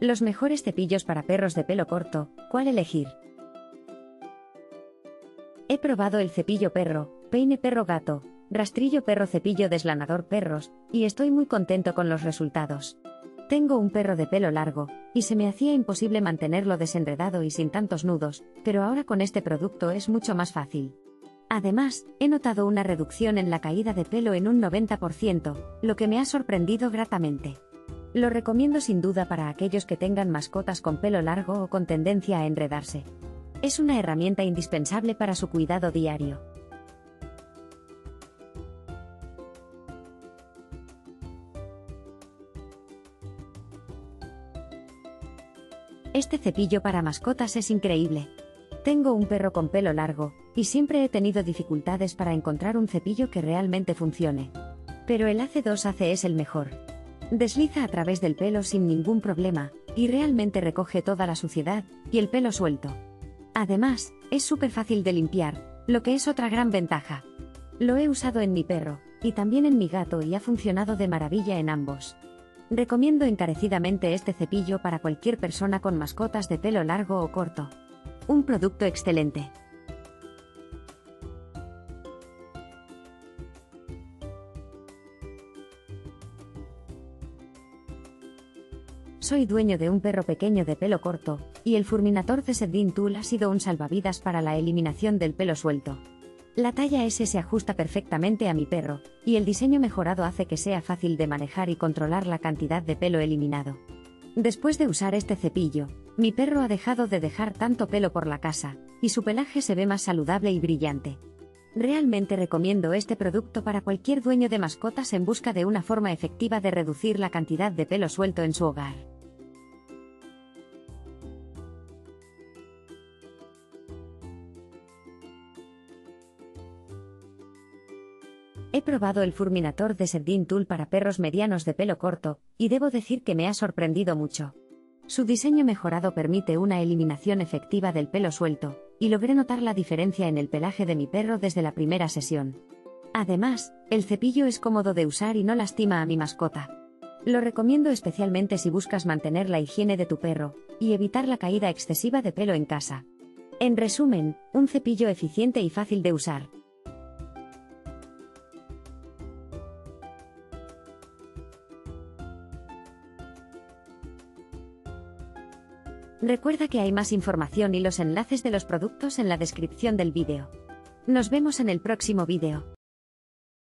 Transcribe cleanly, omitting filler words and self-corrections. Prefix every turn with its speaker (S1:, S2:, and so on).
S1: Los mejores cepillos para perros de pelo corto, ¿cuál elegir? He probado el cepillo perro, peine perro gato, rastrillo perro cepillo deslanador perros, y estoy muy contento con los resultados. Tengo un perro de pelo largo, y se me hacía imposible mantenerlo desenredado y sin tantos nudos, pero ahora con este producto es mucho más fácil. Además, he notado una reducción en la caída de pelo en un 90%, lo que me ha sorprendido gratamente. Lo recomiendo sin duda para aquellos que tengan mascotas con pelo largo o con tendencia a enredarse. Es una herramienta indispensable para su cuidado diario. Este cepillo para mascotas es increíble. Tengo un perro con pelo largo, y siempre he tenido dificultades para encontrar un cepillo que realmente funcione. Pero el AC2AC es el mejor. Desliza a través del pelo sin ningún problema, y realmente recoge toda la suciedad y el pelo suelto. Además, es súper fácil de limpiar, lo que es otra gran ventaja. Lo he usado en mi perro, y también en mi gato y ha funcionado de maravilla en ambos. Recomiendo encarecidamente este cepillo para cualquier persona con mascotas de pelo largo o corto. Un producto excelente. Soy dueño de un perro pequeño de pelo corto, y el Furminator de Sedin Tool ha sido un salvavidas para la eliminación del pelo suelto. La talla S se ajusta perfectamente a mi perro, y el diseño mejorado hace que sea fácil de manejar y controlar la cantidad de pelo eliminado. Después de usar este cepillo, mi perro ha dejado de dejar tanto pelo por la casa, y su pelaje se ve más saludable y brillante. Realmente recomiendo este producto para cualquier dueño de mascotas en busca de una forma efectiva de reducir la cantidad de pelo suelto en su hogar. He probado el Furminator de Sedin Tool para perros medianos de pelo corto, y debo decir que me ha sorprendido mucho. Su diseño mejorado permite una eliminación efectiva del pelo suelto, y logré notar la diferencia en el pelaje de mi perro desde la primera sesión. Además, el cepillo es cómodo de usar y no lastima a mi mascota. Lo recomiendo especialmente si buscas mantener la higiene de tu perro, y evitar la caída excesiva de pelo en casa. En resumen, un cepillo eficiente y fácil de usar. Recuerda que hay más información y los enlaces de los productos en la descripción del vídeo. Nos vemos en el próximo vídeo.